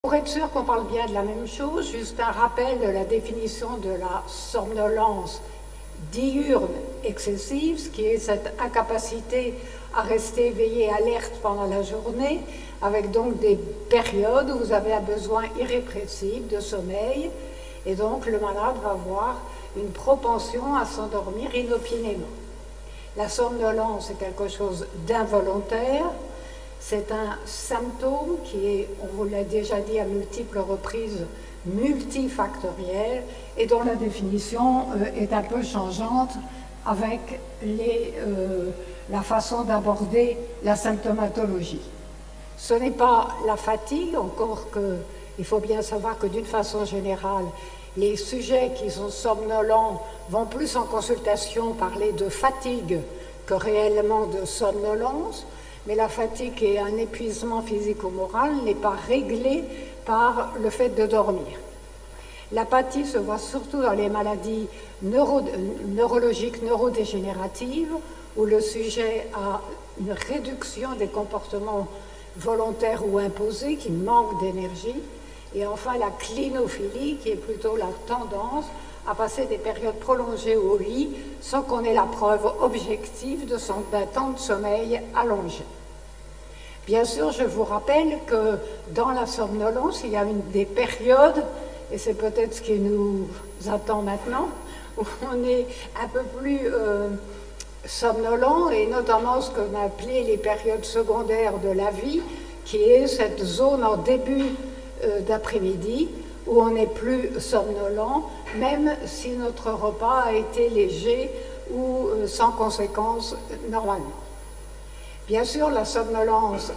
Pour être sûr qu'on parle bien de la même chose, juste un rappel de la définition de la somnolence diurne excessive, ce qui est cette incapacité à rester éveillé, alerte pendant la journée, avec donc des périodes où vous avez un besoin irrépressible de sommeil, et donc le malade va avoir une propension à s'endormir inopinément. La somnolence est quelque chose d'involontaire. C'est un symptôme qui est, on vous l'a déjà dit à multiples reprises, multifactoriel et dont la définition est un peu changeante avec la façon d'aborder la symptomatologie. Ce n'est pas la fatigue, encore qu'il faut bien savoir que d'une façon générale, les sujets qui sont somnolents vont plus en consultation parler de fatigue que réellement de somnolence. Mais la fatigue et un épuisement physico-moral n'est pas réglé par le fait de dormir. L'apathie se voit surtout dans les maladies neurologiques, neurodégénératives, où le sujet a une réduction des comportements volontaires ou imposés, qui manquent d'énergie. Et enfin, la clinophilie, qui est plutôt la tendance à passer des périodes prolongées au lit sans qu'on ait la preuve objective d'un temps de sommeil allongé. Bien sûr, je vous rappelle que dans la somnolence, il y a des périodes, et c'est peut-être ce qui nous attend maintenant, où on est un peu plus somnolent, et notamment ce qu'on a appelé les périodes secondaires de la vie, qui est cette zone en début d'après-midi, où on n'est plus somnolent, même si notre repas a été léger ou sans conséquence normalement. Bien sûr, la somnolence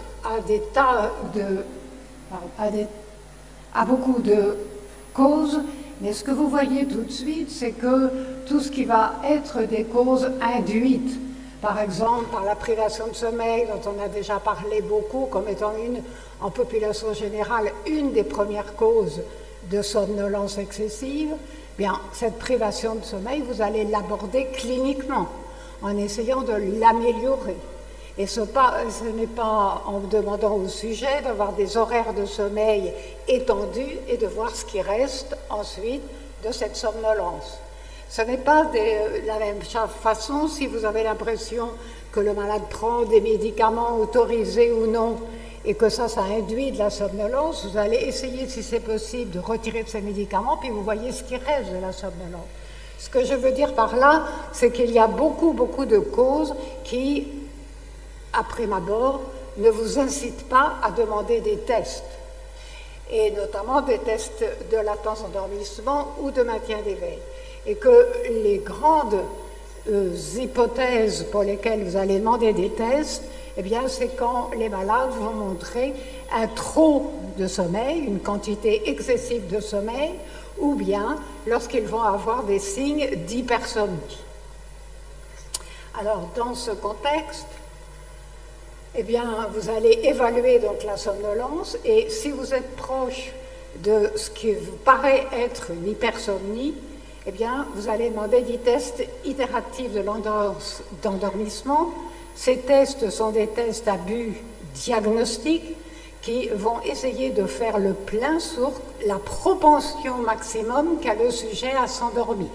a beaucoup de causes, mais ce que vous voyez tout de suite, c'est que tout ce qui va être des causes induites, par exemple par la privation de sommeil, dont on a déjà parlé beaucoup, comme étant en population générale, une des premières causes de somnolence excessive, bien, cette privation de sommeil, vous allez l'aborder cliniquement, en essayant de l'améliorer. Et ce n'est pas en demandant au sujet d'avoir des horaires de sommeil étendus et de voir ce qui reste ensuite de cette somnolence. Ce n'est pas de la même façon si vous avez l'impression que le malade prend des médicaments autorisés ou non et que ça induit de la somnolence, vous allez essayer, si c'est possible, de retirer de ces médicaments, puis vous voyez ce qui reste de la somnolence. Ce que je veux dire par là, c'est qu'il y a beaucoup de causes qui, à prime abord, ne vous incitent pas à demander des tests, et notamment des tests de latence endormissement ou de maintien d'éveil. Et que les grandes hypothèses pour lesquelles vous allez demander des tests, eh bien, c'est quand les malades vont montrer un trop de sommeil, une quantité excessive de sommeil, ou bien lorsqu'ils vont avoir des signes d'hypersomnie. Alors, dans ce contexte, eh bien, vous allez évaluer donc la somnolence, et si vous êtes proche de ce qui vous paraît être une hypersomnie, eh bien, vous allez demander des tests itératifs d'endormissement. Ces tests sont des tests à but diagnostique qui vont essayer de faire le plein sur la propension maximum qu'a le sujet à s'endormir.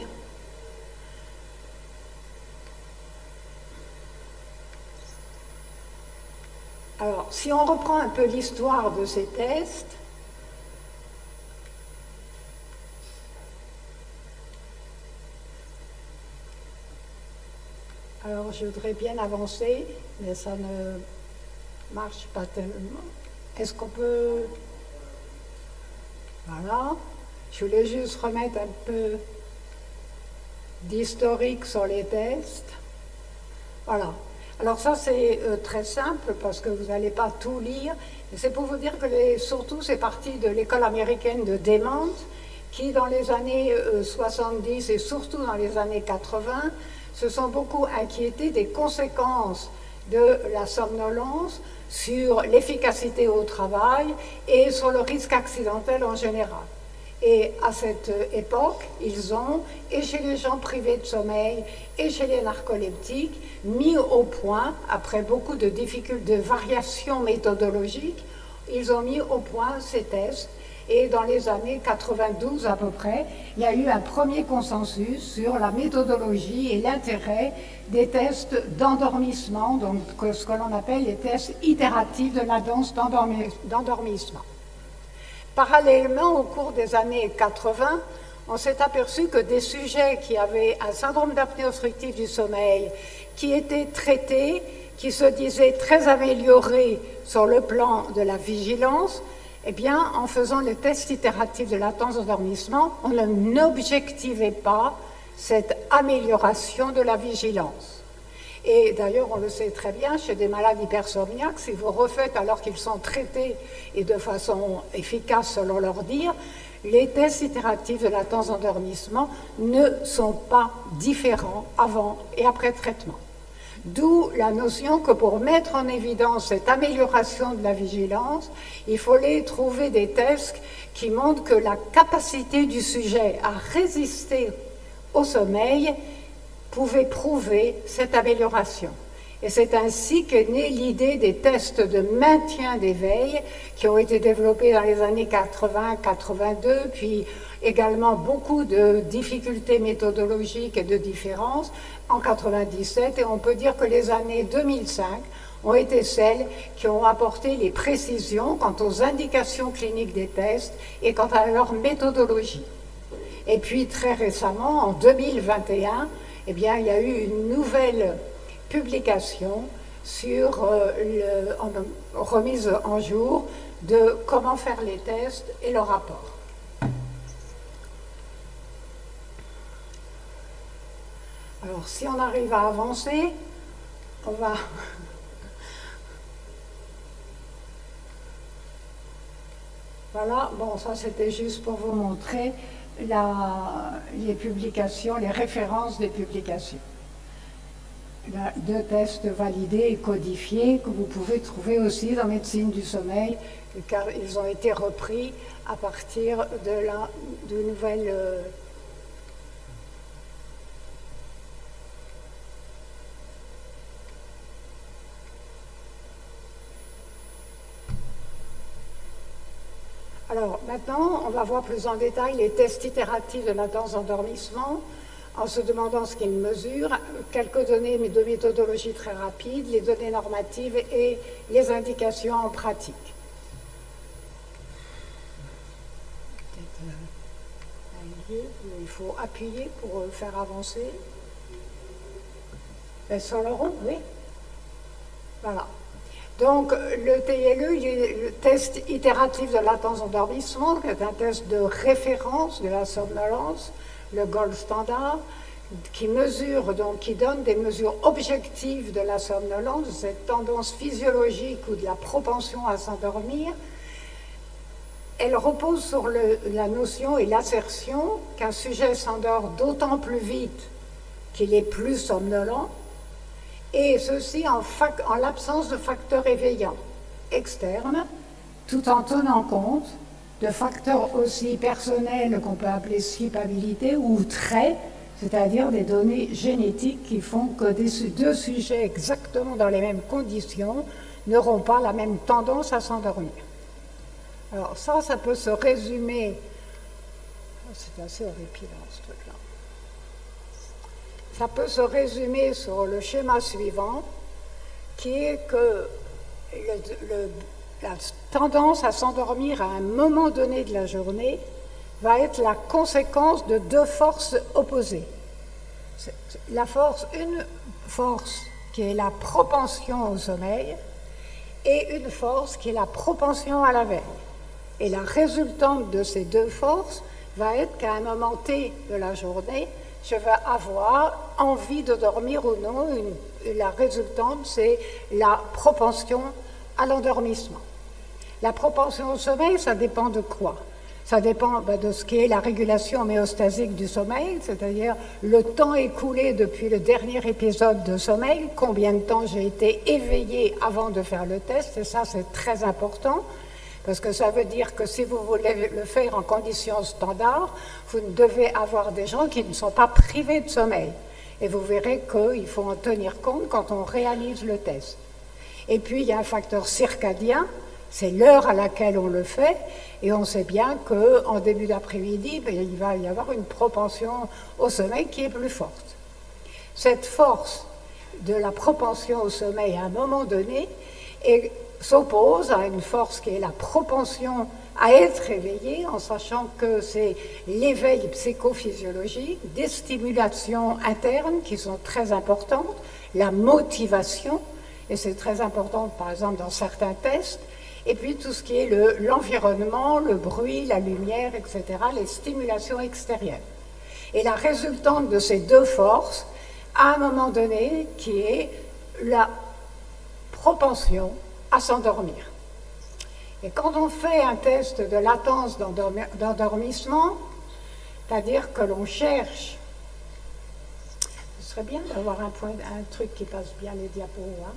Alors, si on reprend un peu l'histoire de ces tests, alors je voudrais bien avancer, mais ça ne marche pas tellement. Est-ce qu'on peut... Voilà. Je voulais juste remettre un peu d'historique sur les tests. Voilà. Alors ça, c'est très simple parce que vous n'allez pas tout lire. C'est pour vous dire que surtout, c'est parti de l'école américaine de Demant, qui dans les années 70 et surtout dans les années 80, se sont beaucoup inquiétés des conséquences de la somnolence sur l'efficacité au travail et sur le risque accidentel en général. Et à cette époque, ils ont, et chez les gens privés de sommeil, et chez les narcoleptiques, mis au point, après beaucoup de difficultés, de variations méthodologiques, ils ont mis au point ces tests Et dans les années 92 à peu près, il y a eu un premier consensus sur la méthodologie et l'intérêt des tests d'endormissement, donc ce que l'on appelle les tests itératifs de la danse d'endormissement. Parallèlement, au cours des années 80, on s'est aperçu que des sujets qui avaient un syndrome d'apnée obstructive du sommeil, qui étaient traités, qui se disaient très améliorés sur le plan de la vigilance, eh bien, en faisant le test itératif de latence d'endormissement, on n'objectivait pas cette amélioration de la vigilance. Et d'ailleurs, on le sait très bien, chez des malades hypersomniaques, si vous refaites alors qu'ils sont traités et de façon efficace selon leur dire, les tests itératifs de latence d'endormissement ne sont pas différents avant et après traitement. D'où la notion que pour mettre en évidence cette amélioration de la vigilance, il fallait trouver des tests qui montrent que la capacité du sujet à résister au sommeil pouvait prouver cette amélioration. Et c'est ainsi qu'est née l'idée des tests de maintien d'éveil qui ont été développés dans les années 80-82, puis également beaucoup de difficultés méthodologiques et de différences en 97. Et on peut dire que les années 2005 ont été celles qui ont apporté les précisions quant aux indications cliniques des tests et quant à leur méthodologie. Et puis très récemment, en 2021, eh bien, il y a eu une nouvelle publication sur remise en jour de comment faire les tests et le rapport. Alors, si on arrive à avancer, on va... Voilà, bon, ça c'était juste pour vous montrer les publications, les références des publications. Deux tests validés et codifiés que vous pouvez trouver aussi dans Médecine du sommeil, car ils ont été repris à partir de nouvelles... Alors maintenant, on va voir plus en détail les tests itératifs de latence d'endormissement, en se demandant ce qu'ils mesurent, quelques données de méthodologie très rapides, les données normatives et les indications en pratique. Il faut appuyer pour faire avancer. Sur le rond, oui. Voilà. Donc, le TLE, il est le test itératif de latence d'endormissement, qui est un test de référence de la somnolence, le gold standard, qui mesure, donc qui donne des mesures objectives de la somnolence, de cette tendance physiologique ou de la propension à s'endormir. Elle repose sur la notion et l'assertion qu'un sujet s'endort d'autant plus vite qu'il est plus somnolent, et ceci en l'absence de facteurs éveillants externes, tout en tenant compte de facteurs aussi personnels qu'on peut appeler sleepabilité ou traits, c'est-à-dire des données génétiques qui font que deux sujets exactement dans les mêmes conditions n'auront pas la même tendance à s'endormir. Alors ça peut se résumer, c'est assez horripilant ce truc-là. Ça peut se résumer sur le schéma suivant, qui est que la tendance à s'endormir à un moment donné de la journée va être la conséquence de deux forces opposées. Une force qui est la propension au sommeil et une force qui est la propension à la veille. Et la résultante de ces deux forces va être qu'à un moment T de la journée, je vais avoir envie de dormir ou non. La résultante, c'est la propension à l'endormissement. La propension au sommeil, ça dépend de quoi? Ça dépend de ce qui est la régulation homéostasique du sommeil, c'est-à-dire le temps écoulé depuis le dernier épisode de sommeil, combien de temps j'ai été éveillé avant de faire le test, et ça c'est très important. Parce que ça veut dire que si vous voulez le faire en conditions standards, vous devez avoir des gens qui ne sont pas privés de sommeil. Et vous verrez qu'il faut en tenir compte quand on réalise le test. Et puis, il y a un facteur circadien c'est l'heure à laquelle on le fait, et on sait bien qu'en début d'après-midi, il va y avoir une propension au sommeil qui est plus forte. Cette force de la propension au sommeil à un moment donné s'oppose à une force qui est la propension à être éveillé, en sachant que c'est l'éveil psychophysiologique, des stimulations internes qui sont très importantes, la motivation, et c'est très important par exemple dans certains tests, et puis tout ce qui est l'environnement, le bruit, la lumière, etc., les stimulations extérieures. Et la résultante de ces deux forces, à un moment donné, qui est la propension à s'endormir. Et quand on fait un test de latence d'endormissement, c'est-à-dire que l'on cherche, ce serait bien d'avoir un truc qui passe bien les diapos, hein.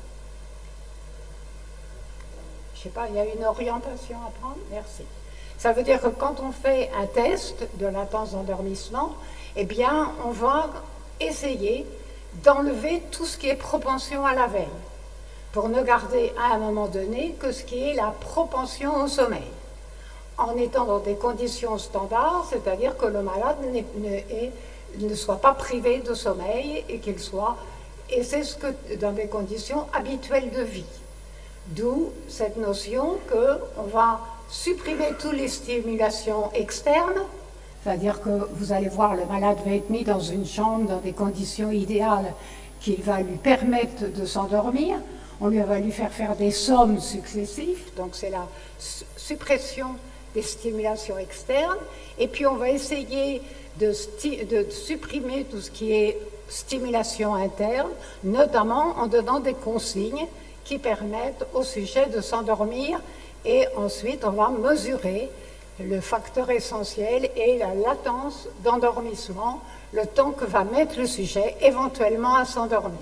Je ne sais pas, il y a une orientation à prendre? Merci. Ça veut dire que quand on fait un test de latence d'endormissement, eh bien, on va essayer d'enlever tout ce qui est propension à la veille, pour ne garder à un moment donné que ce qui est la propension au sommeil, en étant dans des conditions standards, c'est-à-dire que le malade ne soit pas privé de sommeil et qu'il soit, et c'est ce que dans des conditions habituelles de vie. D'où cette notion qu'on va supprimer toutes les stimulations externes, c'est-à-dire que vous allez voir, le malade va être mis dans une chambre dans des conditions idéales qui va lui permettre de s'endormir. On lui va lui faire des sommes successives, donc c'est la suppression des stimulations externes, et puis on va essayer de supprimer tout ce qui est stimulation interne, notamment en donnant des consignes qui permettent au sujet de s'endormir, et ensuite on va mesurer le facteur essentiel et la latence d'endormissement, le temps que va mettre le sujet éventuellement à s'endormir.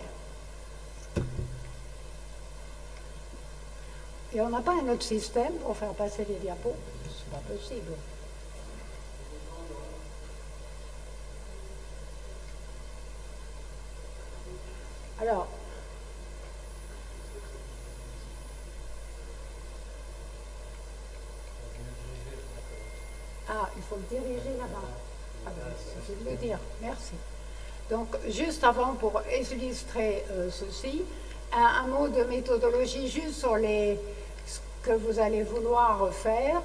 Et on n'a pas un autre système pour faire passer les diapos? C'est pas possible. Alors, il faut le diriger là-bas. Ah ben, il suffit de le dire. Merci. Donc, juste avant, pour illustrer ceci, un mot de méthodologie juste sur ce que vous allez vouloir faire,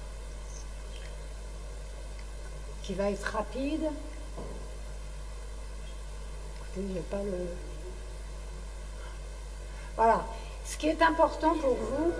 qui va être rapide. Écoutez, j'ai pas le... Voilà. Ce qui est important pour vous...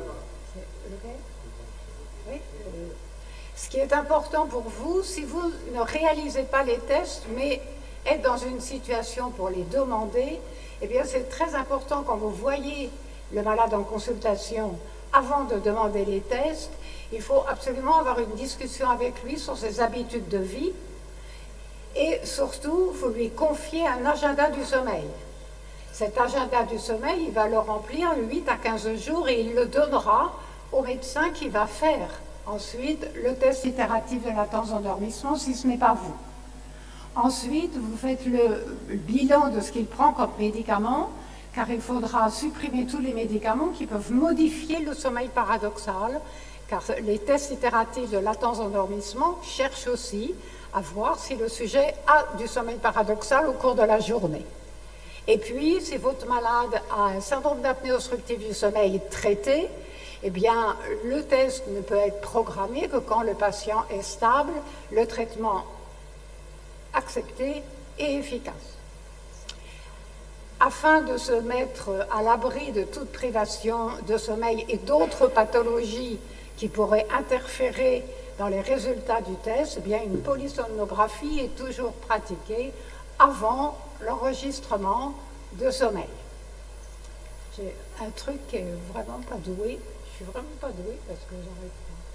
Oui, ce qui est important pour vous, si vous ne réalisez pas les tests, mais êtes dans une situation pour les demander, eh bien c'est très important quand vous voyez le malade en consultation, avant de demander les tests, il faut absolument avoir une discussion avec lui sur ses habitudes de vie, et surtout, il faut lui confier un agenda du sommeil. Cet agenda du sommeil, il va le remplir 8 à 15 jours et il le donnera au médecin qui va faire ensuite le test itératif de latence d'endormissement, si ce n'est pas vous. Ensuite, vous faites le bilan de ce qu'il prend comme médicament, car il faudra supprimer tous les médicaments qui peuvent modifier le sommeil paradoxal, car les tests itératifs de latence d'endormissement cherchent aussi à voir si le sujet a du sommeil paradoxal au cours de la journée. Et puis, si votre malade a un syndrome d'apnée obstructive du sommeil traité, eh bien, le test ne peut être programmé que quand le patient est stable, le traitement accepté et efficace. Afin de se mettre à l'abri de toute privation de sommeil et d'autres pathologies qui pourraient interférer dans les résultats du test, eh bien, une polysomnographie est toujours pratiquée avant l'enregistrement de sommeil. J'ai un truc qui est vraiment pas doué. Je suis vraiment pas douée parce que j'arrive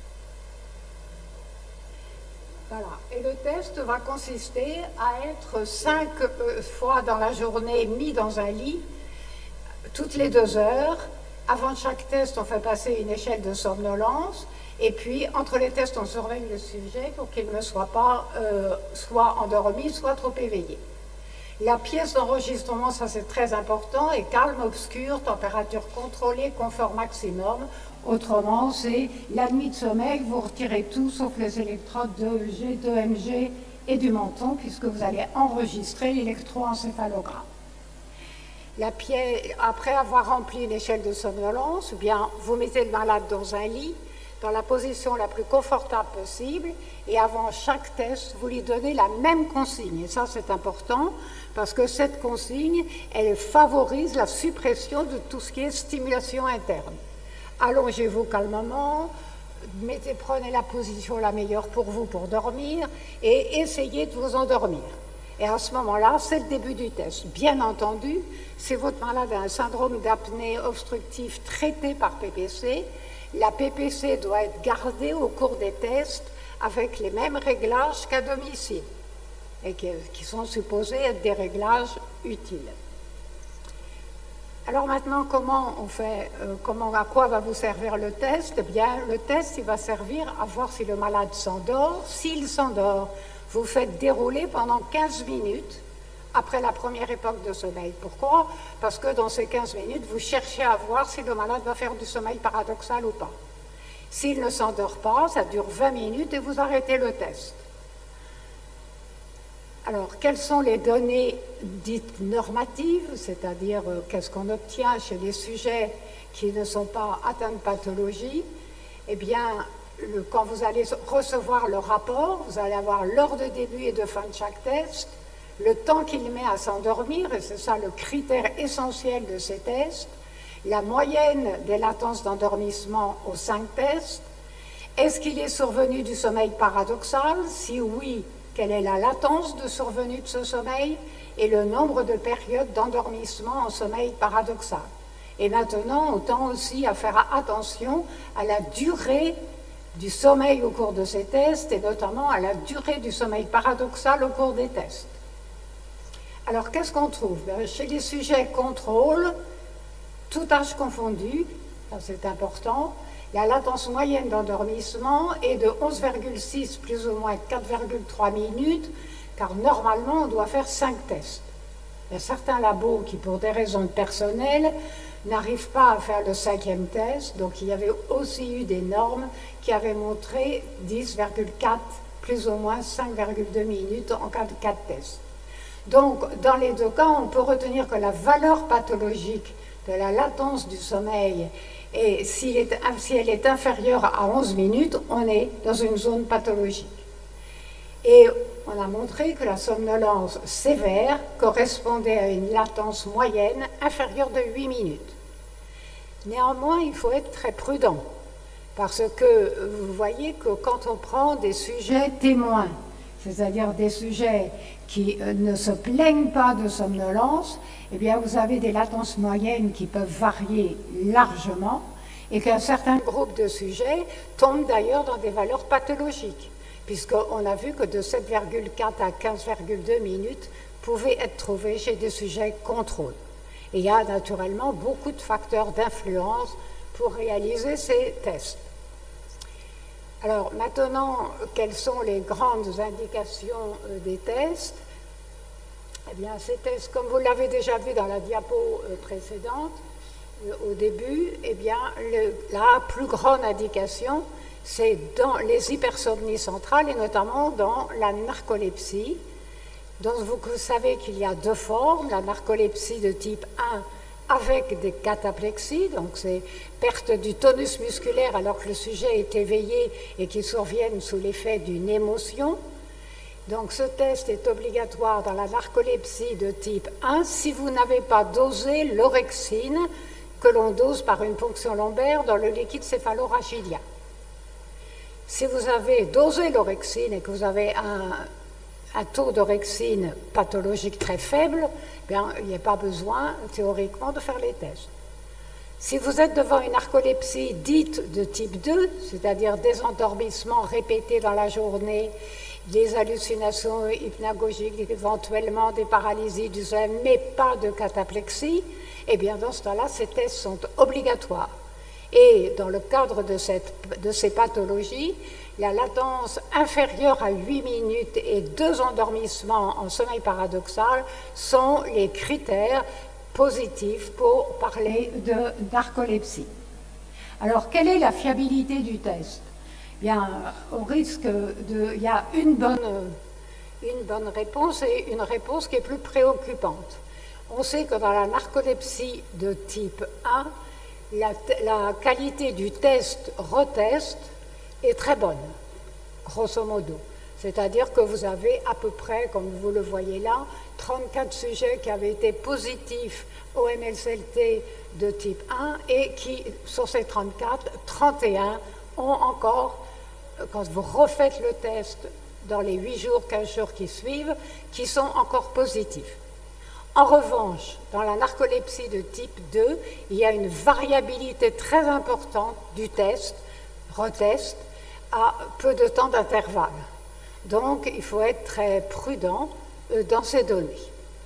pas. Voilà. Et le test va consister à être 5 fois dans la journée mis dans un lit, toutes les 2 heures. Avant chaque test, on fait passer une échelle de somnolence. Et puis, entre les tests, on surveille le sujet pour qu'il ne soit pas soit endormi, soit trop éveillé. La pièce d'enregistrement, ça c'est très important, est calme, obscure, température contrôlée, confort maximum. Autrement, c'est la nuit de sommeil, vous retirez tout sauf les électrodes d'EEG, d'EMG et du menton, puisque vous allez enregistrer l'électroencéphalogramme. Après avoir rempli l'échelle de somnolence, eh bien, vous mettez le malade dans un lit, dans la position la plus confortable possible, et avant chaque test, vous lui donnez la même consigne. Et ça, c'est important, parce que cette consigne, elle favorise la suppression de tout ce qui est stimulation interne. Allongez-vous calmement, prenez la position la meilleure pour vous pour dormir, et essayez de vous endormir. Et à ce moment-là, c'est le début du test. Bien entendu, si votre malade a un syndrome d'apnée obstructive traité par PPC, la PPC doit être gardée au cours des tests avec les mêmes réglages qu'à domicile et qui sont supposés être des réglages utiles. Alors maintenant, comment on fait, à quoi va vous servir le test? Eh bien, le test, il va servir à voir si le malade s'endort. S'il s'endort, vous faites dérouler pendant 15 minutes après la première époque de sommeil. Pourquoi? Parce que dans ces 15 minutes, vous cherchez à voir si le malade va faire du sommeil paradoxal ou pas. S'il ne s'endort pas, ça dure 20 minutes et vous arrêtez le test. Alors, quelles sont les données dites normatives, c'est-à-dire qu'est-ce qu'on obtient chez les sujets qui ne sont pas atteints de pathologie? Eh bien, quand vous allez recevoir le rapport, vous allez avoir l'heure de début et de fin de chaque test, le temps qu'il met à s'endormir, et c'est ça le critère essentiel de ces tests, la moyenne des latences d'endormissement aux 5 tests, est-ce qu'il est survenu du sommeil paradoxal? Si oui, quelle est la latence de survenue de ce sommeil et le nombre de périodes d'endormissement en sommeil paradoxal. Et maintenant, autant aussi à faire attention à la durée du sommeil au cours de ces tests et notamment à la durée du sommeil paradoxal au cours des tests. Alors, qu'est-ce qu'on trouve? Chez les sujets contrôle, tout âge confondu, c'est important, la latence moyenne d'endormissement est de 11,6 plus ou moins 4,3 minutes, car normalement, on doit faire 5 tests. Il y a certains labos qui, pour des raisons personnelles, n'arrivent pas à faire le 5e test, donc il y avait aussi eu des normes qui avaient montré 10,4 plus ou moins 5,2 minutes en cas de 4 tests. Donc, dans les deux cas, on peut retenir que la valeur pathologique de la latence du sommeil, et si elle est inférieure à 11 minutes, on est dans une zone pathologique. Et on a montré que la somnolence sévère correspondait à une latence moyenne inférieure de 8 minutes. Néanmoins, il faut être très prudent, parce que vous voyez que quand on prend des sujets témoins, c'est-à-dire des sujets qui ne se plaignent pas de somnolence, eh bien vous avez des latences moyennes qui peuvent varier largement et qu'un certain groupe de sujets tombe d'ailleurs dans des valeurs pathologiques, puisqu'on a vu que de 7,4 à 15,2 minutes pouvaient être trouvés chez des sujets contrôle. Et il y a naturellement beaucoup de facteurs d'influence pour réaliser ces tests. Alors maintenant, quelles sont les grandes indications des tests? Eh bien, ces tests, comme vous l'avez déjà vu dans la diapo précédente, au début, eh bien, la plus grande indication, c'est dans les hypersomnies centrales et notamment dans la narcolepsie. Donc vous savez qu'il y a 2 formes, la narcolepsie de type 1 avec des cataplexies, donc c'est perte du tonus musculaire alors que le sujet est éveillé et qui surviennent sous l'effet d'une émotion. Donc ce test est obligatoire dans la narcolepsie de type 1 si vous n'avez pas dosé l'orexine que l'on dose par une ponction lombaire dans le liquide céphalorachidien. Si vous avez dosé l'orexine et que vous avez un taux d'orexine pathologique très faible, bien, il n'y a pas besoin théoriquement de faire les tests. Si vous êtes devant une narcolepsie dite de type 2, c'est-à-dire des endormissements répétés dans la journée, des hallucinations hypnagogiques, éventuellement des paralysies du sommeil, mais pas de cataplexie, eh bien dans ce temps-là, ces tests sont obligatoires. Et dans le cadre de ces pathologies, la latence inférieure à 8 minutes et 2 endormissements en sommeil paradoxal sont les critères positifs pour parler de narcolepsie. Alors, quelle est la fiabilité du test? Bien, au risque de... Il y a une bonne réponse et une réponse qui est plus préoccupante. On sait que dans la narcolepsie de type 1, la qualité du test-retest est très bonne, grosso modo. C'est-à-dire que vous avez à peu près, comme vous le voyez là, 34 sujets qui avaient été positifs au MLCLT de type 1 et qui, sur ces 34, 31 ont encore, quand vous refaites le test dans les 8 jours, 15 jours qui suivent, qui sont encore positifs. En revanche, dans la narcolepsie de type 2, il y a une variabilité très importante du test, retest, à peu de temps d'intervalle. Donc, il faut être très prudent dans ces données.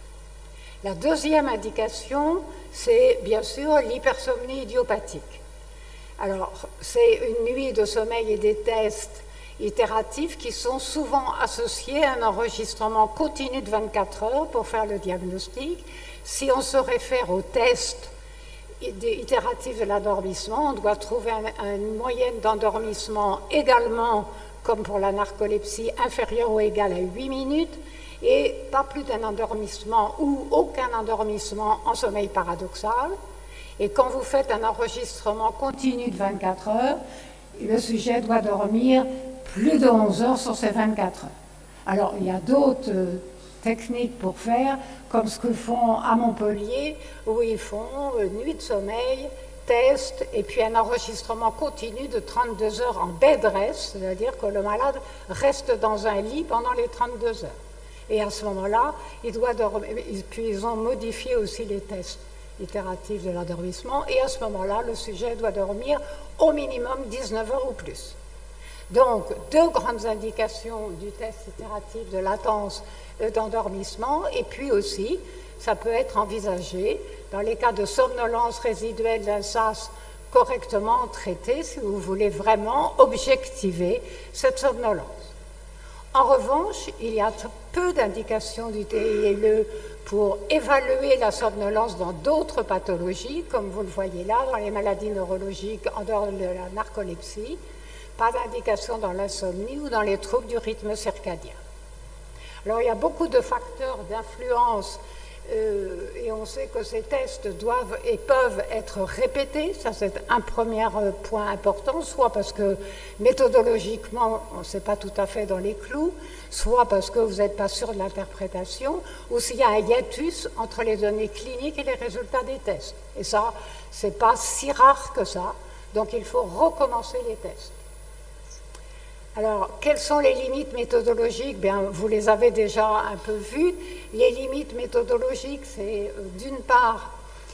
La deuxième indication, c'est bien sûr l'hypersomnie idiopathique. Alors, c'est une nuit de sommeil et des tests itératifs qui sont souvent associés à un enregistrement continu de 24 heures pour faire le diagnostic. Si on se réfère aux tests itératifs de l'endormissement, on doit trouver une moyenne d'endormissement également, comme pour la narcolepsie, inférieure ou égale à 8 minutes, et pas plus d'un endormissement ou aucun endormissement en sommeil paradoxal. Et quand vous faites un enregistrement continu de 24 heures, le sujet doit dormir plus de 11 heures sur ces 24 heures. Alors, il y a d'autres techniques pour faire, comme ce que font à Montpellier, où ils font une nuit de sommeil, test, et puis un enregistrement continu de 32 heures en bed rest, c'est-à-dire que le malade reste dans un lit pendant les 32 heures. Et à ce moment-là, il doit dormir. Puis ils ont modifié aussi les tests itératifs de l'endormissement, et à ce moment-là, le sujet doit dormir au minimum 19 heures ou plus. Donc, deux grandes indications du test itératif de latence d'endormissement, et puis aussi, ça peut être envisagé dans les cas de somnolence résiduelle d'un SAS correctement traité, si vous voulez vraiment objectiver cette somnolence. En revanche, il y a peu d'indications du TILE pour évaluer la somnolence dans d'autres pathologies, comme vous le voyez là, dans les maladies neurologiques en dehors de la narcolepsie, pas d'indication dans l'insomnie ou dans les troubles du rythme circadien. Alors, il y a beaucoup de facteurs d'influence et on sait que ces tests doivent et peuvent être répétés. Ça, c'est un premier point important, soit parce que méthodologiquement, on ne sait pas tout à fait dans les clous, soit parce que vous n'êtes pas sûr de l'interprétation, ou s'il y a un hiatus entre les données cliniques et les résultats des tests. Et ça, ce n'est pas si rare que ça, donc il faut recommencer les tests. Alors, quelles sont les limites méthodologiques? Bien, vous les avez déjà un peu vues. Les limites méthodologiques, c'est d'une part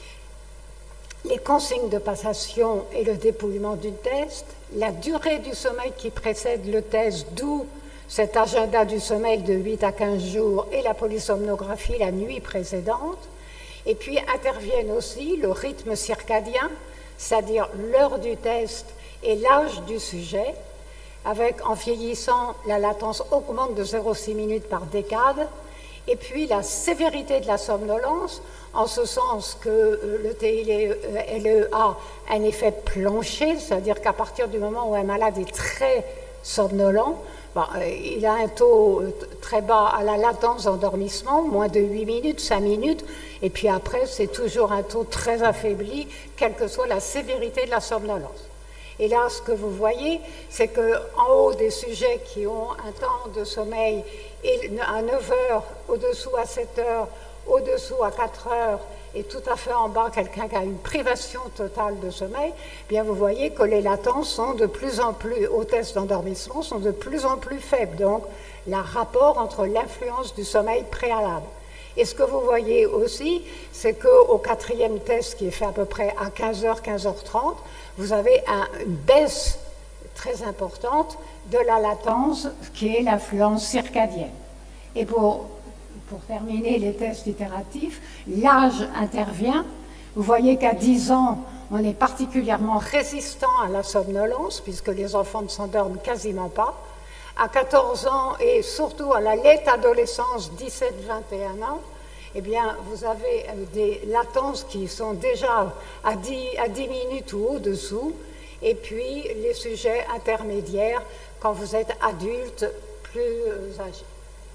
les consignes de passation et le dépouillement du test, la durée du sommeil qui précède le test, d'où cet agenda du sommeil de 8 à 15 jours et la polysomnographie la nuit précédente. Et puis interviennent aussi le rythme circadien, c'est-à-dire l'heure du test et l'âge du sujet. Avec, en vieillissant, la latence augmente de 0,6 minutes par décade, et puis la sévérité de la somnolence, en ce sens que le TILE a un effet plancher, c'est-à-dire qu'à partir du moment où un malade est très somnolent, il a un taux très bas à la latence d'endormissement, moins de 8 minutes, 5 minutes, et puis après, c'est toujours un taux très affaibli, quelle que soit la sévérité de la somnolence. Et là, ce que vous voyez, c'est qu'en haut des sujets qui ont un temps de sommeil à 9 heures, au-dessous à 7 heures, au-dessous à 4 heures, et tout à fait en bas, quelqu'un qui a une privation totale de sommeil, bien vous voyez que les latences sont de plus en plus, au test d'endormissement, sont de plus en plus faibles. Donc, le rapport entre l'influence du sommeil préalable. Et ce que vous voyez aussi, c'est qu'au quatrième test, qui est fait à peu près à 15h, 15h30, vous avez une baisse très importante de la latence, qui est l'influence circadienne. Et pour terminer les tests itératifs, l'âge intervient. Vous voyez qu'à 10 ans, on est particulièrement résistant à la somnolence, puisque les enfants ne s'endorment quasiment pas. À 14 ans et surtout à la late adolescence, 17-21 ans, eh bien, vous avez des latences qui sont déjà à 10 minutes ou au-dessous. et puis les sujets intermédiaires quand vous êtes adulte plus âgé.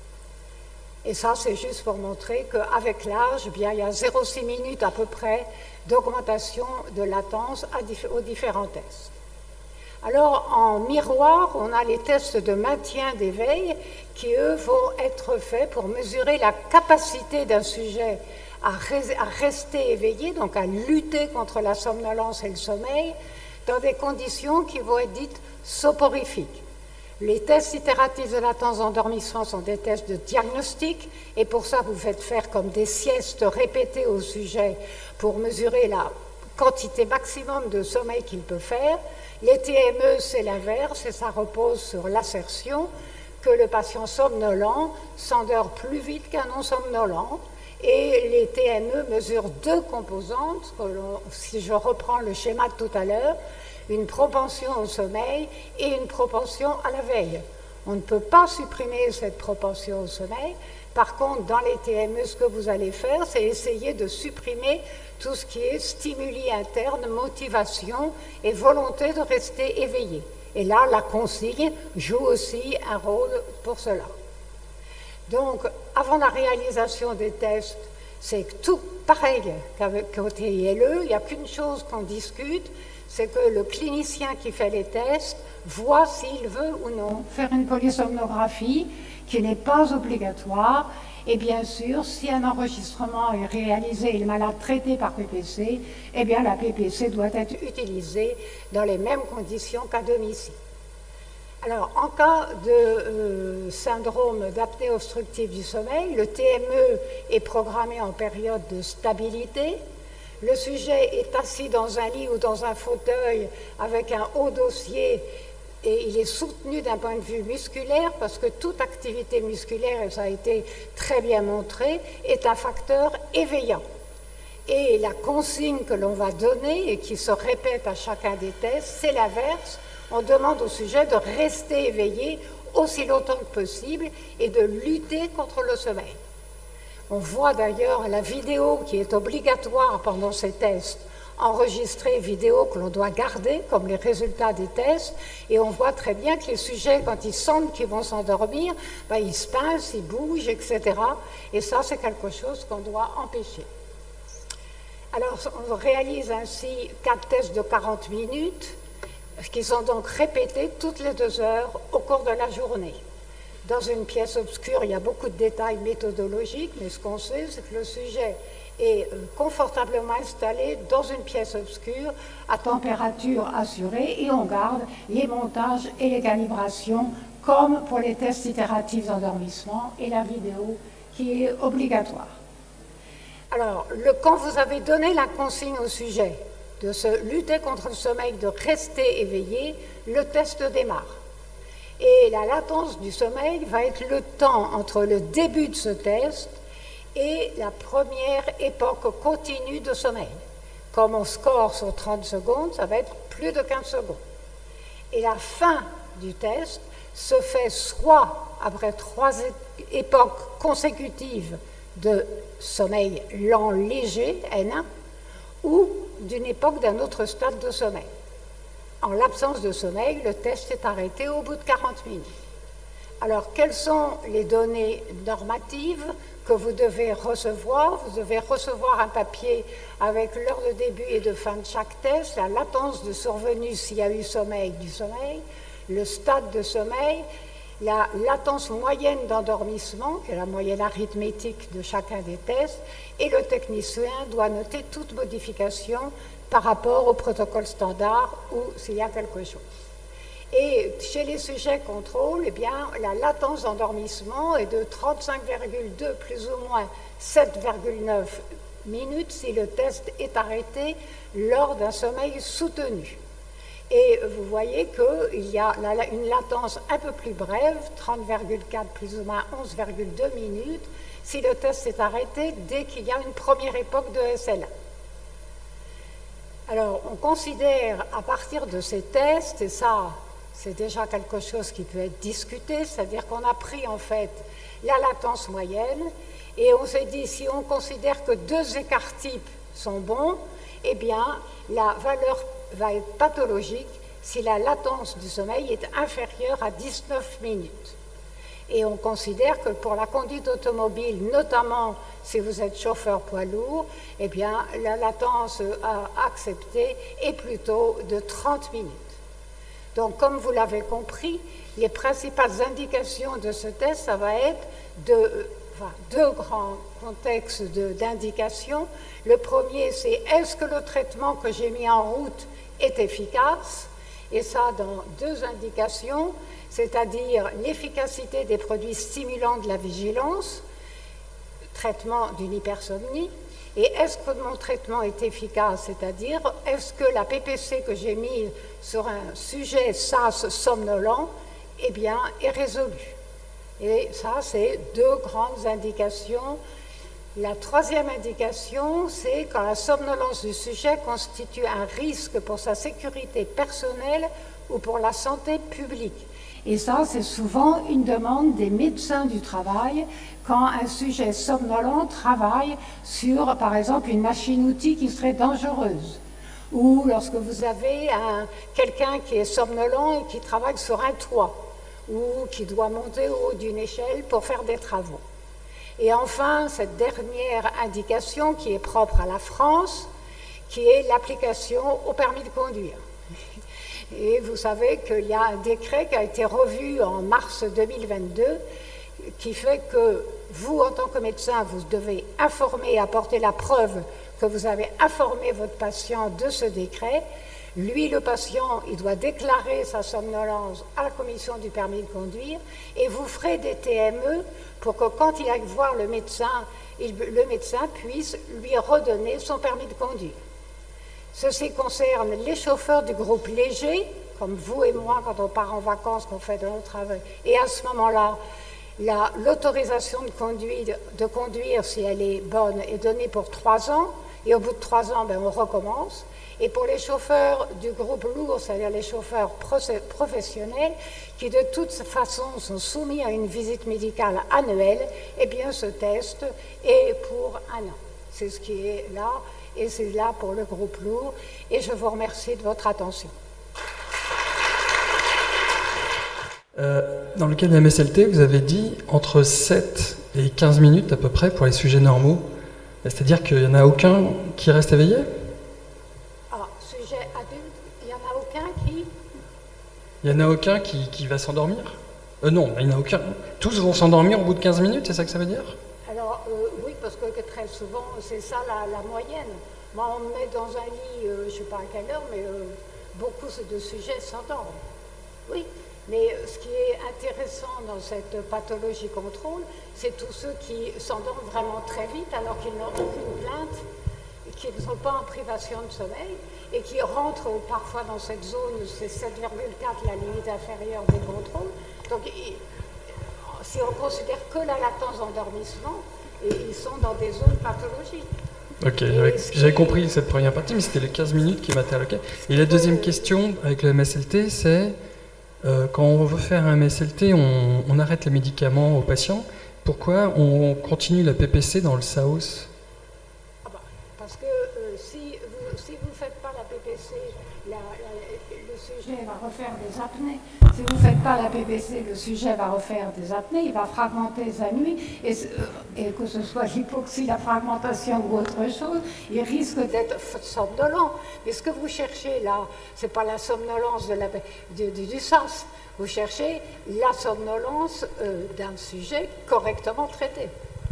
Et ça, c'est juste pour montrer qu'avec l'âge, eh bien, il y a 0,6 minutes à peu près d'augmentation de latence aux différents tests. Alors, en miroir, on a les tests de maintien d'éveil qui, eux, vont être faits pour mesurer la capacité d'un sujet à rester éveillé, donc à lutter contre la somnolence et le sommeil, dans des conditions qui vont être dites soporifiques. Les tests itératifs de latence d'endormissement sont des tests de diagnostic, et pour ça, vous faites faire comme des siestes répétées au sujet pour mesurer la quantité maximum de sommeil qu'il peut faire. Les TME, c'est l'inverse, et ça repose sur l'assertion que le patient somnolent s'endort plus vite qu'un non-somnolent. Et les TME mesurent deux composantes, si je reprends le schéma de tout à l'heure, une propension au sommeil et une propension à la veille. On ne peut pas supprimer cette propension au sommeil. Par contre, dans les TME, ce que vous allez faire, c'est essayer de supprimer tout ce qui est stimuli interne, motivation et volonté de rester éveillé. Et là, la consigne joue aussi un rôle pour cela. Donc, avant la réalisation des tests, c'est tout pareil qu'avec côté ILE, il n'y a qu'une chose qu'on discute, c'est que le clinicien qui fait les tests voit s'il veut ou non faire une polysomnographie qui n'est pas obligatoire. Et bien sûr, si un enregistrement est réalisé et le malade traité par PPC, eh bien la PPC doit être utilisée dans les mêmes conditions qu'à domicile. Alors, en cas de syndrome d'apnée obstructive du sommeil, le TME est programmé en période de stabilité. Le sujet est assis dans un lit ou dans un fauteuil avec un haut dossier et il est soutenu d'un point de vue musculaire parce que toute activité musculaire, et ça a été très bien montré, est un facteur éveillant. Et la consigne que l'on va donner et qui se répète à chacun des tests, c'est l'inverse. On demande au sujet de rester éveillé aussi longtemps que possible et de lutter contre le sommeil. On voit d'ailleurs la vidéo qui est obligatoire pendant ces tests, enregistrée vidéo que l'on doit garder comme les résultats des tests, et on voit très bien que les sujets, quand ils sentent qu'ils vont s'endormir, ben, ils se pincent, ils bougent, etc. Et ça, c'est quelque chose qu'on doit empêcher. Alors, on réalise ainsi 4 tests de 40 minutes, qui sont donc répétés toutes les 2 heures au cours de la journée. Dans une pièce obscure, il y a beaucoup de détails méthodologiques, mais ce qu'on sait, c'est que le sujet est confortablement installé dans une pièce obscure à température assurée et on garde les montages et les calibrations comme pour les tests itératifs d'endormissement et la vidéo qui est obligatoire. Alors, quand vous avez donné la consigne au sujet de se lutter contre le sommeil, de rester éveillé, le test démarre. Et la latence du sommeil va être le temps entre le début de ce test et la première époque continue de sommeil. Comme on score sur 30 secondes, ça va être plus de 15 secondes. Et la fin du test se fait soit après 3 époques consécutives de sommeil lent léger, N1, ou d'une époque d'un autre stade de sommeil. En l'absence de sommeil, le test est arrêté au bout de 40 minutes. Alors, quelles sont les données normatives que vous devez recevoir? Vous devez recevoir un papier avec l'heure de début et de fin de chaque test, la latence de survenue s'il y a eu sommeil du sommeil, le stade de sommeil, la latence moyenne d'endormissement, qui est la moyenne arithmétique de chacun des tests, et le technicien doit noter toute modification par rapport au protocole standard ou s'il y a quelque chose. Et chez les sujets contrôle, eh bien, la latence d'endormissement est de 35,2 plus ou moins 7,9 minutes si le test est arrêté lors d'un sommeil soutenu. Et vous voyez qu'il y a une latence un peu plus brève, 30,4 plus ou moins 11,2 minutes, si le test est arrêté dès qu'il y a une première époque de SLA. Alors, on considère à partir de ces tests, et ça, c'est déjà quelque chose qui peut être discuté, c'est-à-dire qu'on a pris en fait la latence moyenne, et on s'est dit, si on considère que 2 écarts types sont bons, eh bien, la valeur va être pathologique si la latence du sommeil est inférieure à 19 minutes. Et on considère que pour la conduite automobile, notamment si vous êtes chauffeur poids lourd, eh bien, la latence à accepter est plutôt de 30 minutes. Donc, comme vous l'avez compris, les principales indications de ce test, ça va être deux grands contextes d'indication. Le premier, c'est est-ce que le traitement que j'ai mis en route est efficace? Et ça, dans deux indications, c'est-à-dire l'efficacité des produits stimulants de la vigilance, traitement d'une hypersomnie, et est-ce que mon traitement est efficace, c'est-à-dire est-ce que la PPC que j'ai mise sur un sujet SAS somnolent, eh bien, est résolue. Et ça, c'est deux grandes indications. La troisième indication, c'est quand la somnolence du sujet constitue un risque pour sa sécurité personnelle ou pour la santé publique. Et ça, c'est souvent une demande des médecins du travail quand un sujet somnolent travaille sur, par exemple, une machine-outil qui serait dangereuse. Ou lorsque vous avez quelqu'un qui est somnolent et qui travaille sur un toit, ou qui doit monter au haut d'une échelle pour faire des travaux. Et enfin, cette dernière indication qui est propre à la France, qui est l'application au permis de conduire. Et vous savez qu'il y a un décret qui a été revu en mars 2022 qui fait que vous, en tant que médecin, vous devez informer et apporter la preuve que vous avez informé votre patient de ce décret. Lui, le patient, il doit déclarer sa somnolence à la commission du permis de conduire et vous ferez des TME pour que quand il aille voir le médecin puisse lui redonner son permis de conduire. Ceci concerne les chauffeurs du groupe léger, comme vous et moi quand on part en vacances, qu'on fait de notre travail. Et à ce moment-là, l'autorisation de conduire, si elle est bonne, est donnée pour 3 ans. Et au bout de 3 ans, on recommence. Et pour les chauffeurs du groupe lourd, c'est-à-dire les chauffeurs professionnels, qui de toute façon sont soumis à une visite médicale annuelle, eh bien ce test est pour 1 an. C'est ce qui est là, et c'est là pour le groupe lourd. Et je vous remercie de votre attention. Dans le cas de la MSLT, vous avez dit entre 7 et 15 minutes à peu près pour les sujets normaux. C'est-à-dire qu'il n'y en a aucun qui reste éveillé? Sujet adulte, il n'y en a aucun qui... Il n'y en a aucun qui va s'endormir? Non, il n'y en a aucun. Tous vont s'endormir au bout de 15 minutes, c'est ça que ça veut dire? Alors, oui, parce que très souvent, c'est ça la moyenne. Moi, on me met dans un lit, je ne sais pas à quelle heure, mais beaucoup de sujets s'endorment. Oui. Mais ce qui est intéressant dans cette pathologie contrôle, c'est tous ceux qui s'endorment vraiment très vite alors qu'ils n'ont aucune plainte, qui ne sont pas en privation de sommeil et qui rentrent parfois dans cette zone, c'est 7,4 la limite inférieure des contrôles. Donc, si on considère que la latence d'endormissement, ils sont dans des zones pathologiques. Ok, j'avais compris cette première partie, mais c'était les 15 minutes qui m'interloquaient. Et la deuxième question avec le MSLT, c'est... quand on veut faire un MSLT, on arrête les médicaments aux patients. Pourquoi on continue la PPC dans le SAOS? Parce que si vous ne faites pas la PPC, le sujet va refaire des apnées. Si vous ne faites pas la PPC, le sujet va refaire des apnées, il va fragmenter sa nuit, et que ce soit l'hypoxie, la fragmentation ou autre chose, il risque d'être somnolent. Mais ce que vous cherchez là, ce n'est pas la somnolence du sens. Vous cherchez la somnolence d'un sujet correctement traité.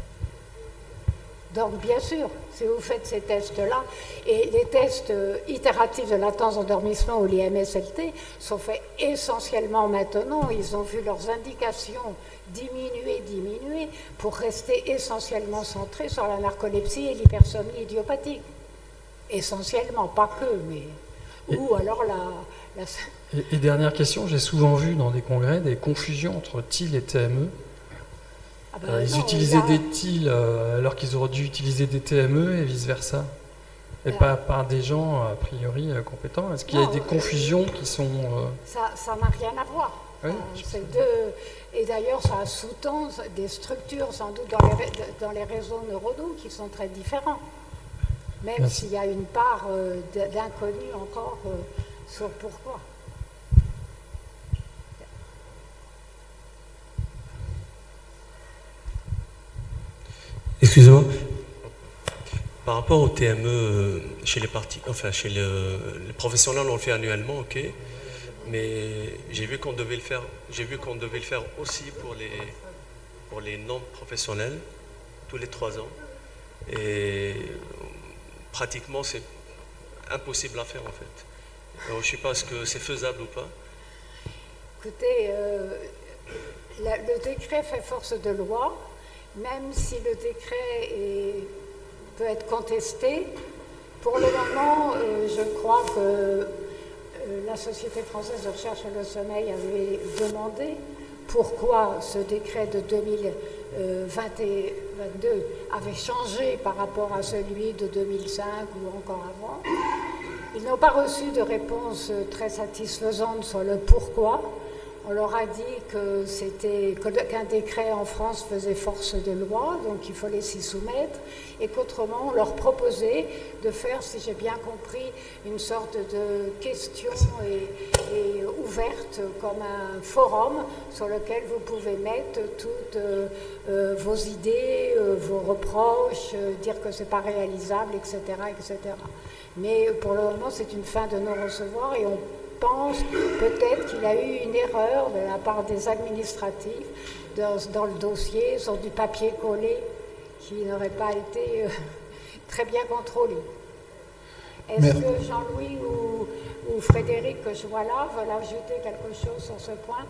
Donc, bien sûr, si vous faites ces tests-là, et les tests itératifs de latence d'endormissement ou les MSLT sont faits essentiellement maintenant, ils ont vu leurs indications diminuer pour rester essentiellement centrés sur la narcolepsie et l'hypersomnie idiopathique. Essentiellement, pas que, mais... Ou alors la... Et dernière question, j'ai souvent vu dans des congrès des confusions entre TIL et TME. Ils utilisaient des TIL alors qu'ils auraient dû utiliser des TME et vice-versa. Et pas par des gens, a priori, compétents. Est-ce qu'il y a des confusions qui sont... Ça n'a rien à voir. Oui, et d'ailleurs, ça sous-tend des structures, sans doute, dans les réseaux neuronaux qui sont très différents. Même s'il y a une part d'inconnu encore sur pourquoi. Excusez-moi. Par rapport au TME chez les parties, enfin chez les professionnels, on le fait annuellement, ok. Mais j'ai vu qu'on devait le faire. J'ai vu qu'on devait le faire aussi pour les non professionnels tous les 3 ans. Et pratiquement c'est impossible à faire en fait. Alors, je ne sais pas est-ce que c'est faisable ou pas. Écoutez, le décret fait force de loi, même si le décret peut être contesté. Pour le moment, je crois que la Société française de recherche sur le sommeil avait demandé pourquoi ce décret de 2022 avait changé par rapport à celui de 2005 ou encore avant. Ils n'ont pas reçu de réponse très satisfaisante sur le pourquoi. On leur a dit qu'un décret en France faisait force de loi, donc il fallait s'y soumettre, et qu'autrement on leur proposait de faire, si j'ai bien compris, une sorte de question et ouverte comme un forum sur lequel vous pouvez mettre toutes vos idées, vos reproches, dire que c'est pas réalisable, etc., etc. Mais pour le moment, c'est une fin de non-recevoir et on pense peut-être qu'il y a eu une erreur de la part des administratifs dans le dossier sur du papier collé qui n'aurait pas été très bien contrôlé. Est-ce que Jean-Louis ou Frédéric, que je vois là, veulent ajouter quelque chose sur ce point?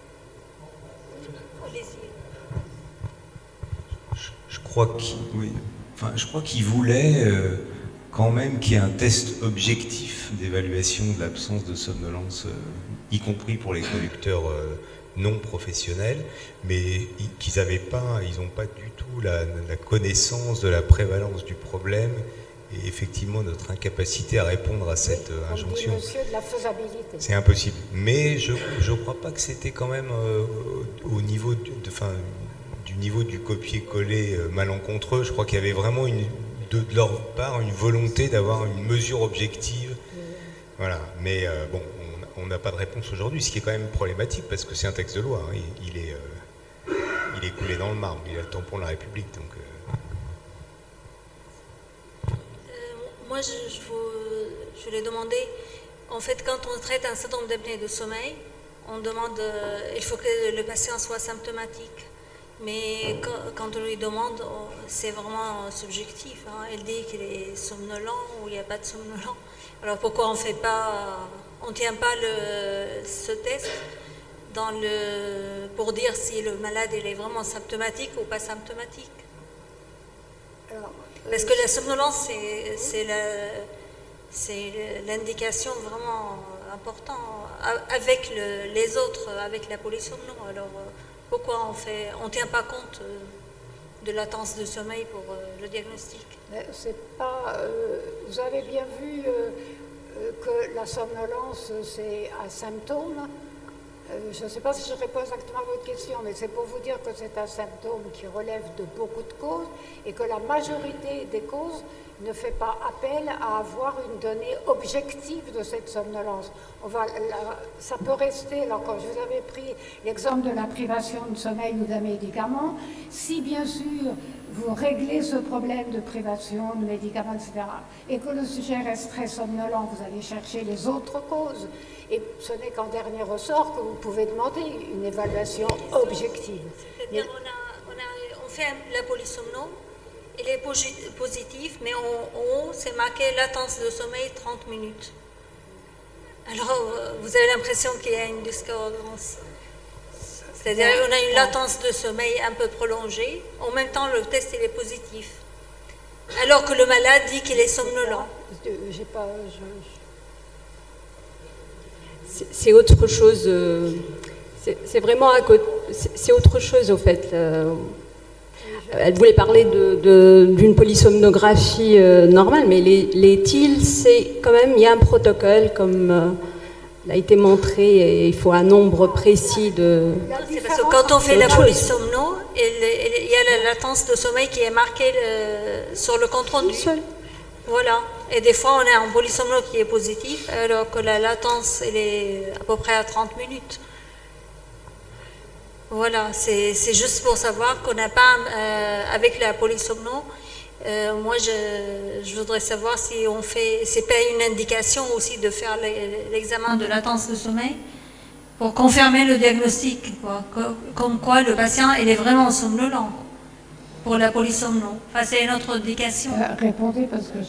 Je crois qu'il voulait quand même qu'il y ait un test objectif d'évaluation de l'absence de somnolence, y compris pour les conducteurs non professionnels, mais qu'ils n'ont pas du tout la connaissance de la prévalence du problème et effectivement notre incapacité à répondre à cette injonction. De la faisabilité. C'est impossible. Mais je ne crois pas que c'était quand même au niveau du niveau du copier-coller malencontreux. Je crois qu'il y avait vraiment de leur part une volonté d'avoir une mesure objective. Voilà. Mais bon, on n'a pas de réponse aujourd'hui, ce qui est quand même problématique parce que c'est un texte de loi. Hein. Il est coulé dans le marbre. Il a le tampon de la République. Donc, moi, je voulais demander, en fait, quand on traite un syndrome d'apnée de sommeil, on demande, il faut que le patient soit symptomatique. Mais quand on lui demande, c'est vraiment subjectif. Hein. Elle dit qu'il est somnolent ou il n'y a pas de somnolent. Alors pourquoi on ne tient pas ce test pour dire si le malade il est vraiment symptomatique ou pas symptomatique? Parce que la somnolence, c'est l'indication vraiment importante avec les autres, avec la polysomno. Alors pourquoi on ne tient pas compte de latence de sommeil pour le diagnostic? Vous avez bien vu que la somnolence, c'est un symptôme. Je ne sais pas si je réponds exactement à votre question, mais c'est pour vous dire que c'est un symptôme qui relève de beaucoup de causes et que la majorité des causes ne fait pas appel à avoir une donnée objective de cette somnolence. Ça peut rester, alors quand je vous avais pris l'exemple de la privation de sommeil ou d'un médicament, si bien sûr vous réglez ce problème de privation de médicaments, etc., et que le sujet reste très somnolent, vous allez chercher les autres causes. Et ce n'est qu'en dernier ressort que vous pouvez demander une évaluation objective. C'est-à-dire on fait la polysomno, il est positif, mais en haut, c'est marqué latence de sommeil 30 minutes. Alors, vous avez l'impression qu'il y a une discordance. C'est-à-dire qu'on a une latence de sommeil un peu prolongée. En même temps, le test, il est positif. Alors que le malade dit qu'il est somnolent. C'est autre chose. C'est vraiment c'est autre chose, au fait. Elle voulait parler d'une polysomnographie normale, mais les TIL, c'est quand même, il y a un protocole, comme il a été montré, et il faut un nombre précis de... C'est parce que quand on fait la polysomno, il y a la latence de sommeil qui est marquée sur le compte rendu. Voilà. Et des fois, on a un polysomno qui est positif, alors que la latence, elle est à peu près à 30 minutes. Voilà, c'est juste pour savoir qu'on n'a pas, avec la polysomno, moi je voudrais savoir si on fait, c'est pas une indication aussi de faire l'examen de latence de sommeil pour confirmer le diagnostic, quoi. Comme quoi le patient il est vraiment somnolent pour la polysomno. Enfin, c'est une autre indication. Répondez parce que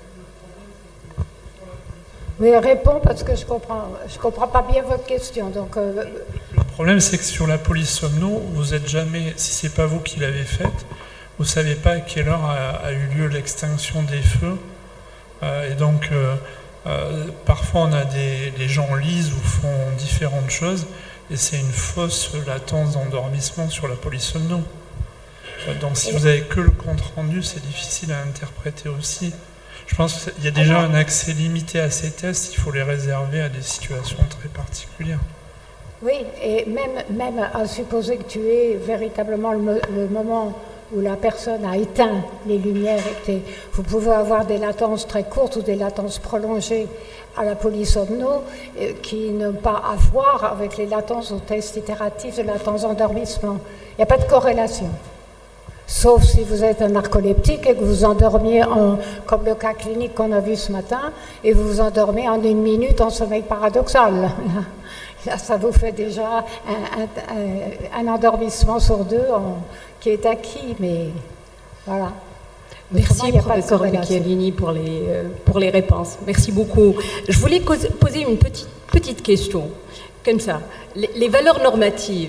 oui, réponds parce que je comprends pas bien votre question. Donc, le problème, c'est que sur la polysomno, vous êtes jamais, si c'est pas vous qui l'avez faite, vous savez pas à quelle heure a eu lieu l'extinction des feux. Et donc, parfois, on a les gens lisent ou font différentes choses, et c'est une fausse latence d'endormissement sur la polysomno. Donc, si vous avez que le compte rendu, c'est difficile à interpréter aussi. Je pense qu'il y a déjà un accès limité à ces tests, il faut les réserver à des situations très particulières. Oui, et même à supposer que tu aies véritablement le moment où la personne a éteint les lumières, vous pouvez avoir des latences très courtes ou des latences prolongées à la polysomno qui n'ont pas à voir avec les latences au test itératif de latence d'endormissement. Il n'y a pas de corrélation. Sauf si vous êtes un narcoleptique et que vous endormiez, comme le cas clinique qu'on a vu ce matin, et vous vous endormez en 1 minute en sommeil paradoxal. Là, ça vous fait déjà un endormissement sur 2 qui est acquis, mais voilà. Merci, professeur Vecchialini, pour les réponses. Merci beaucoup. Je voulais poser une petite question, comme ça. Les valeurs normatives,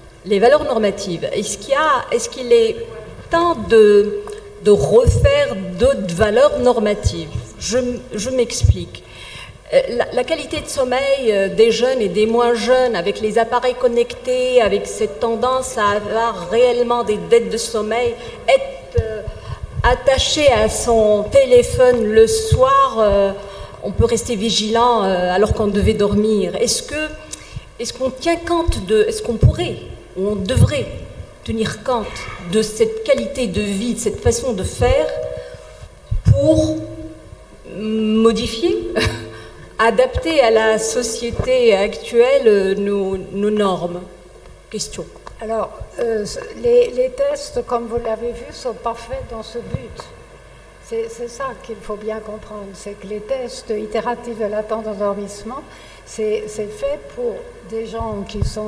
est-ce qu'il est temps de refaire d'autres valeurs normatives? Je m'explique. La qualité de sommeil des jeunes et des moins jeunes, avec les appareils connectés, avec cette tendance à avoir réellement des dettes de sommeil, être attaché à son téléphone le soir, on peut rester vigilant alors qu'on devait dormir. Est-ce qu'on tient compte est-ce qu'on pourrait ou on devrait tenir compte de cette qualité de vie, de cette façon de faire pour modifier, adapter à la société actuelle nos normes? Question. Alors, les tests, comme vous l'avez vu, ne sont pas faits dans ce but. C'est ça qu'il faut bien comprendre, c'est que les tests itératifs de latence d'endormissement, c'est fait pour des gens qui sont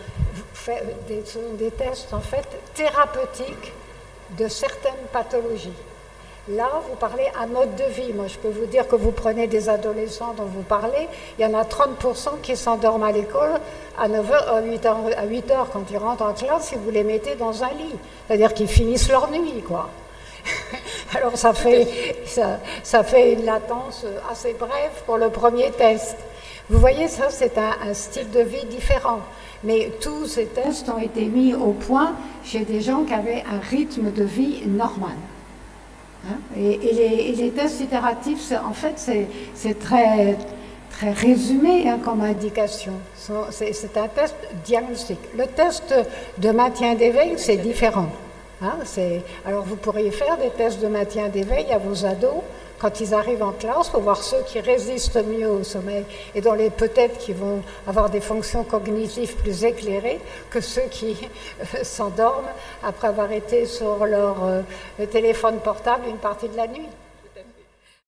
des tests en fait thérapeutiques de certaines pathologies. Là, vous parlez à mode de vie. Moi, je peux vous dire que vous prenez des adolescents dont vous parlez, il y en a 30% qui s'endorment à l'école à 8 heures quand ils rentrent en classe, et vous les mettez dans un lit. C'est-à-dire qu'ils finissent leur nuit, quoi. Alors, ça fait une latence assez brève pour le premier test. Vous voyez, ça, c'est un style de vie différent. Mais tous ces tests ont été mis au point chez des gens qui avaient un rythme de vie normal. Hein? Et les tests itératifs, en fait, c'est très, très résumé comme indication. C'est un test diagnostique. Le test de maintien d'éveil, c'est différent. Hein? Alors, vous pourriez faire des tests de maintien d'éveil à vos ados quand ils arrivent en classe pour voir ceux qui résistent mieux au sommeil et dont peut-être qui vont avoir des fonctions cognitives plus éclairées que ceux qui s'endorment après avoir été sur leur téléphone portable une partie de la nuit.